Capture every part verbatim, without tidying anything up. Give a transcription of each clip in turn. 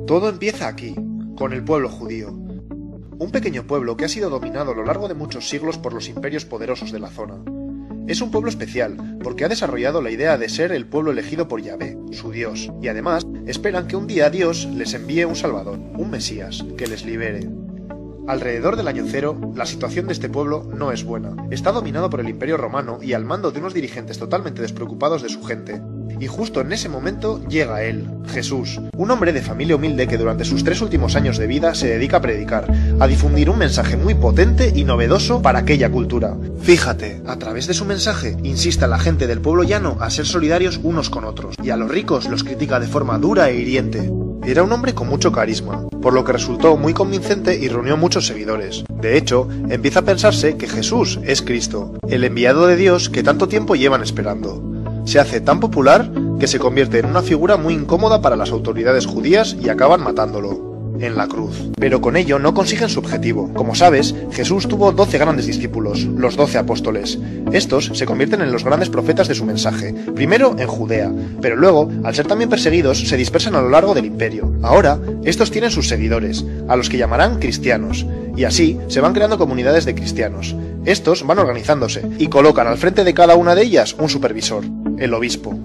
Todo empieza aquí, con el pueblo judío. Un pequeño pueblo que ha sido dominado a lo largo de muchos siglos por los imperios poderosos de la zona. Es un pueblo especial, porque ha desarrollado la idea de ser el pueblo elegido por Yahvé, su Dios, y además esperan que un día Dios les envíe un Salvador, un Mesías, que les libere. Alrededor del año cero, la situación de este pueblo no es buena. Está dominado por el Imperio Romano y al mando de unos dirigentes totalmente despreocupados de su gente. Y justo en ese momento llega él, Jesús, un hombre de familia humilde que durante sus tres últimos años de vida se dedica a predicar, a difundir un mensaje muy potente y novedoso para aquella cultura. Fíjate, a través de su mensaje insiste a la gente del pueblo llano a ser solidarios unos con otros, y a los ricos los critica de forma dura e hiriente. Era un hombre con mucho carisma, por lo que resultó muy convincente y reunió muchos seguidores. De hecho, empieza a pensarse que Jesús es Cristo, el enviado de Dios que tanto tiempo llevan esperando. Se hace tan popular que se convierte en una figura muy incómoda para las autoridades judías y acaban matándolo en la cruz. Pero con ello no consiguen su objetivo. Como sabes, Jesús tuvo doce grandes discípulos, los doce apóstoles. Estos se convierten en los grandes profetas de su mensaje, primero en Judea, pero luego, al ser también perseguidos, se dispersan a lo largo del imperio. Ahora, estos tienen sus seguidores, a los que llamarán cristianos, y así se van creando comunidades de cristianos. Estos van organizándose y colocan al frente de cada una de ellas un supervisor, el obispo.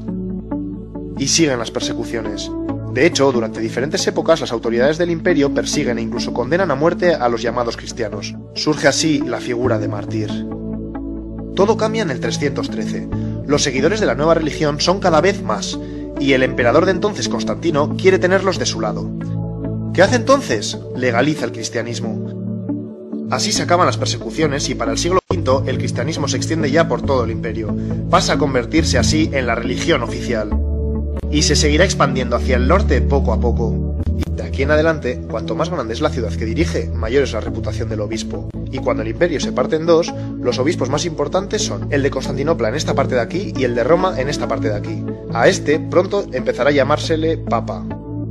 Y siguen las persecuciones. De hecho, durante diferentes épocas las autoridades del imperio persiguen e incluso condenan a muerte a los llamados cristianos. Surge así la figura de mártir. Todo cambia en el trescientos trece. Los seguidores de la nueva religión son cada vez más, y el emperador de entonces, Constantino, quiere tenerlos de su lado. ¿Qué hace entonces? Legaliza el cristianismo. Así se acaban las persecuciones y para el siglo quinto el cristianismo se extiende ya por todo el imperio. Pasa a convertirse así en la religión oficial. Y se seguirá expandiendo hacia el norte poco a poco. Y de aquí en adelante, cuanto más grande es la ciudad que dirige, mayor es la reputación del obispo. Y cuando el imperio se parte en dos, los obispos más importantes son el de Constantinopla en esta parte de aquí y el de Roma en esta parte de aquí. A este pronto empezará a llamársele Papa.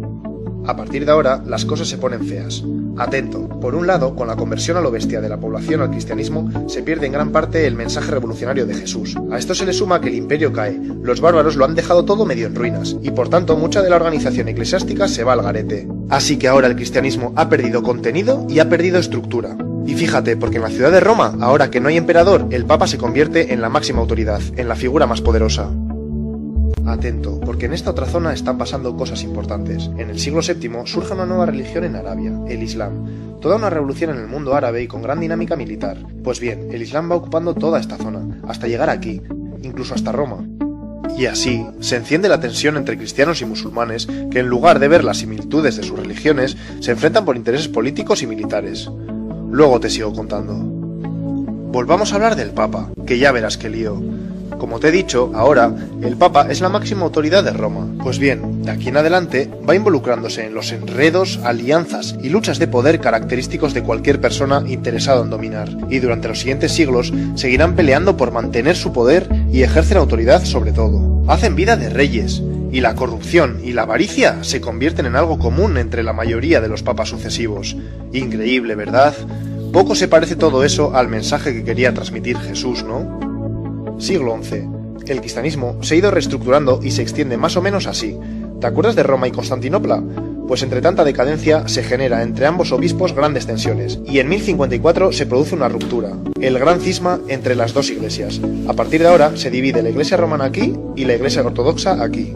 A partir de ahora, las cosas se ponen feas. Atento, por un lado, con la conversión a lo bestia de la población al cristianismo, se pierde en gran parte el mensaje revolucionario de Jesús. A esto se le suma que el imperio cae, los bárbaros lo han dejado todo medio en ruinas, y por tanto mucha de la organización eclesiástica se va al garete. Así que ahora el cristianismo ha perdido contenido y ha perdido estructura. Y fíjate, porque en la ciudad de Roma, ahora que no hay emperador, el Papa se convierte en la máxima autoridad, en la figura más poderosa. Atento, porque en esta otra zona están pasando cosas importantes. En el siglo séptimo surge una nueva religión en Arabia, el Islam. Toda una revolución en el mundo árabe y con gran dinámica militar. Pues bien, el Islam va ocupando toda esta zona, hasta llegar aquí, incluso hasta Roma. Y así, se enciende la tensión entre cristianos y musulmanes, que en lugar de ver las similitudes de sus religiones, se enfrentan por intereses políticos y militares. Luego te sigo contando. Volvamos a hablar del Papa, que ya verás qué lío. Como te he dicho, ahora, el Papa es la máxima autoridad de Roma. Pues bien, de aquí en adelante, va involucrándose en los enredos, alianzas y luchas de poder característicos de cualquier persona interesada en dominar. Y durante los siguientes siglos, seguirán peleando por mantener su poder y ejercen autoridad sobre todo. Hacen vida de reyes, y la corrupción y la avaricia se convierten en algo común entre la mayoría de los papas sucesivos. Increíble, ¿verdad? Poco se parece todo eso al mensaje que quería transmitir Jesús, ¿no? Siglo once. El cristianismo se ha ido reestructurando y se extiende más o menos así. ¿Te acuerdas de Roma y Constantinopla? Pues entre tanta decadencia se genera entre ambos obispos grandes tensiones, y en mil cincuenta y cuatro se produce una ruptura, el gran cisma entre las dos iglesias. A partir de ahora se divide la iglesia romana aquí y la iglesia ortodoxa aquí.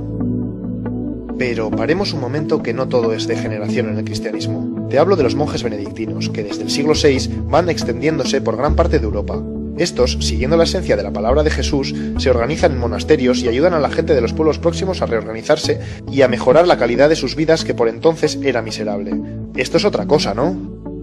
Pero paremos un momento, que no todo es degeneración en el cristianismo. Te hablo de los monjes benedictinos, que desde el siglo seis van extendiéndose por gran parte de Europa. Estos, siguiendo la esencia de la palabra de Jesús, se organizan en monasterios y ayudan a la gente de los pueblos próximos a reorganizarse y a mejorar la calidad de sus vidas, que por entonces era miserable. Esto es otra cosa, ¿no?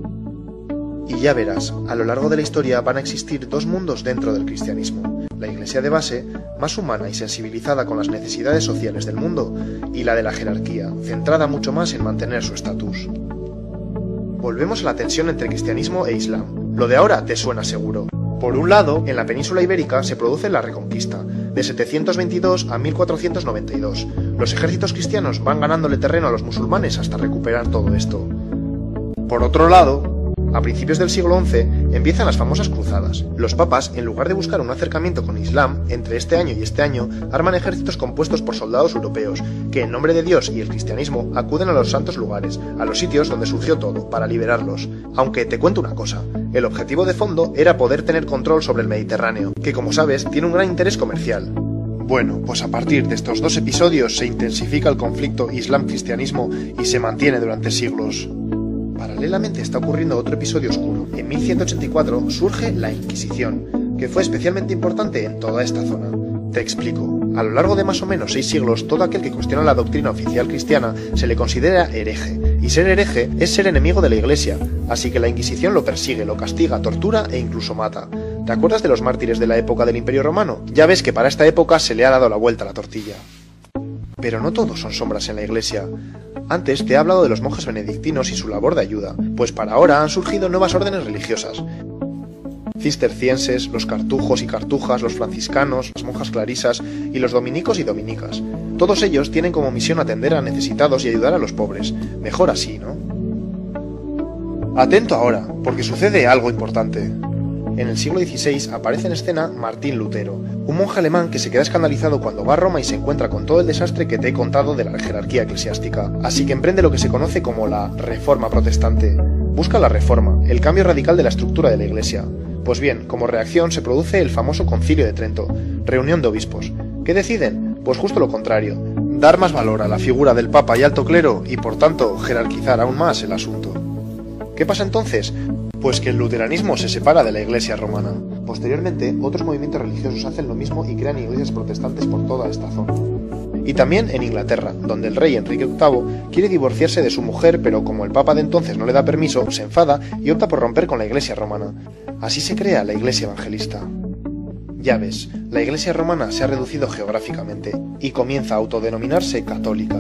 Y ya verás, a lo largo de la historia van a existir dos mundos dentro del cristianismo. La iglesia de base, más humana y sensibilizada con las necesidades sociales del mundo, y la de la jerarquía, centrada mucho más en mantener su estatus. Volvemos a la tensión entre cristianismo e islam. Lo de ahora te suena seguro. Por un lado, en la península ibérica se produce la Reconquista, de setecientos veintidós a mil cuatrocientos noventa y dos. Los ejércitos cristianos van ganándole terreno a los musulmanes hasta recuperar todo esto. Por otro lado, a principios del siglo once, Empiezan las famosas cruzadas. Los papas, en lugar de buscar un acercamiento con Islam, entre este año y este año, arman ejércitos compuestos por soldados europeos, que en nombre de Dios y el cristianismo acuden a los santos lugares, a los sitios donde surgió todo, para liberarlos. Aunque te cuento una cosa, el objetivo de fondo era poder tener control sobre el Mediterráneo, que como sabes, tiene un gran interés comercial. Bueno, pues a partir de estos dos episodios se intensifica el conflicto Islam-cristianismo y se mantiene durante siglos. Paralelamente está ocurriendo otro episodio oscuro. En mil ciento ochenta y cuatro surge la Inquisición, que fue especialmente importante en toda esta zona. Te explico. A lo largo de más o menos seis siglos, todo aquel que cuestiona la doctrina oficial cristiana se le considera hereje, y ser hereje es ser enemigo de la Iglesia, así que la Inquisición lo persigue, lo castiga, tortura e incluso mata. ¿Te acuerdas de los mártires de la época del Imperio Romano? Ya ves que para esta época se le ha dado la vuelta a la tortilla. Pero no todos son sombras en la Iglesia. Antes te he hablado de los monjes benedictinos y su labor de ayuda, pues para ahora han surgido nuevas órdenes religiosas. Cistercienses, los cartujos y cartujas, los franciscanos, las monjas clarisas y los dominicos y dominicas. Todos ellos tienen como misión atender a necesitados y ayudar a los pobres. Mejor así, ¿no? Atento ahora, porque sucede algo importante. En el siglo dieciséis aparece en escena Martín Lutero, un monje alemán que se queda escandalizado cuando va a Roma y se encuentra con todo el desastre que te he contado de la jerarquía eclesiástica, así que emprende lo que se conoce como la Reforma Protestante. Busca la reforma, el cambio radical de la estructura de la Iglesia. Pues bien, como reacción se produce el famoso Concilio de Trento, reunión de obispos. ¿Qué deciden? Pues justo lo contrario, dar más valor a la figura del Papa y alto clero y por tanto jerarquizar aún más el asunto. ¿Qué pasa entonces? Pues que el luteranismo se separa de la Iglesia romana. Posteriormente, otros movimientos religiosos hacen lo mismo y crean iglesias protestantes por toda esta zona. Y también en Inglaterra, donde el rey Enrique octavo quiere divorciarse de su mujer, pero como el papa de entonces no le da permiso, se enfada y opta por romper con la Iglesia romana. Así se crea la Iglesia evangelista. Ya ves, la Iglesia romana se ha reducido geográficamente y comienza a autodenominarse católica.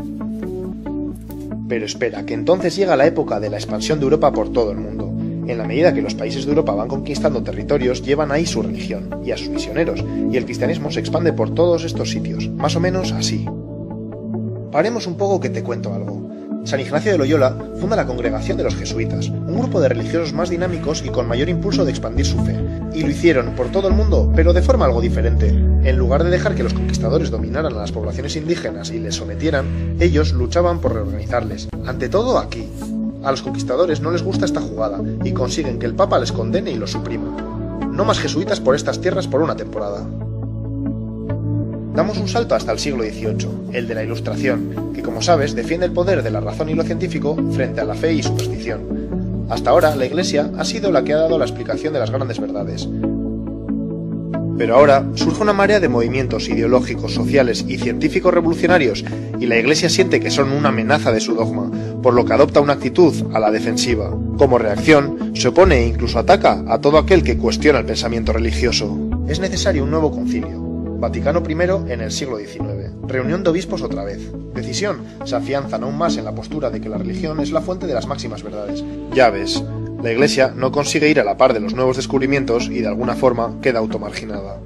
Pero espera, que entonces llega la época de la expansión de Europa por todo el mundo. En la medida que los países de Europa van conquistando territorios, llevan ahí su religión y a sus misioneros, y el cristianismo se expande por todos estos sitios, más o menos así. Paremos un poco que te cuento algo. San Ignacio de Loyola funda la Congregación de los Jesuitas, un grupo de religiosos más dinámicos y con mayor impulso de expandir su fe. Y lo hicieron por todo el mundo, pero de forma algo diferente. En lugar de dejar que los conquistadores dominaran a las poblaciones indígenas y les sometieran, ellos luchaban por reorganizarles. Ante todo aquí. A los conquistadores no les gusta esta jugada y consiguen que el Papa les condene y los suprima. No más jesuitas por estas tierras por una temporada. Damos un salto hasta el siglo dieciocho, el de la Ilustración, que como sabes defiende el poder de la razón y lo científico frente a la fe y superstición. Hasta ahora la Iglesia ha sido la que ha dado la explicación de las grandes verdades. Pero ahora surge una marea de movimientos ideológicos, sociales y científicos revolucionarios y la Iglesia siente que son una amenaza de su dogma, por lo que adopta una actitud a la defensiva. Como reacción, se opone e incluso ataca a todo aquel que cuestiona el pensamiento religioso. Es necesario un nuevo concilio. Vaticano primero en el siglo diecinueve. Reunión de obispos otra vez. Decisión, se afianzan aún más en la postura de que la religión es la fuente de las máximas verdades. Ya ves, la Iglesia no consigue ir a la par de los nuevos descubrimientos y de alguna forma queda automarginada.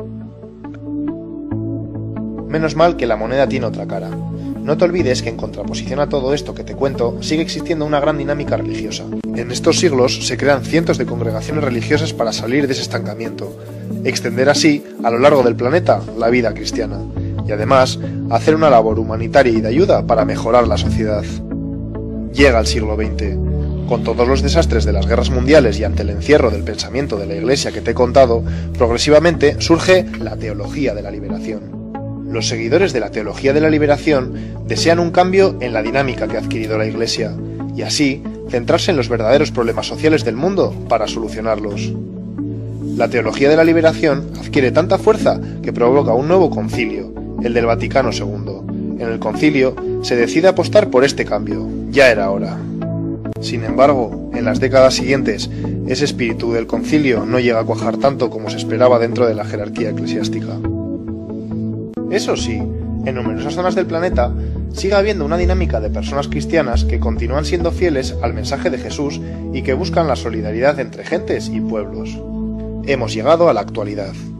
Menos mal que la moneda tiene otra cara. No te olvides que en contraposición a todo esto que te cuento, sigue existiendo una gran dinámica religiosa. En estos siglos se crean cientos de congregaciones religiosas para salir de ese estancamiento, extender así, a lo largo del planeta, la vida cristiana, y además, hacer una labor humanitaria y de ayuda para mejorar la sociedad. Llega el siglo veinte. Con todos los desastres de las guerras mundiales y ante el encierro del pensamiento de la Iglesia que te he contado, progresivamente surge la teología de la liberación. Los seguidores de la teología de la liberación desean un cambio en la dinámica que ha adquirido la Iglesia, y así centrarse en los verdaderos problemas sociales del mundo para solucionarlos. La teología de la liberación adquiere tanta fuerza que provoca un nuevo concilio, el del Vaticano segundo. En el concilio se decide apostar por este cambio, ya era hora. Sin embargo, en las décadas siguientes, ese espíritu del concilio no llega a cuajar tanto como se esperaba dentro de la jerarquía eclesiástica. Eso sí, en numerosas zonas del planeta sigue habiendo una dinámica de personas cristianas que continúan siendo fieles al mensaje de Jesús y que buscan la solidaridad entre gentes y pueblos. Hemos llegado a la actualidad.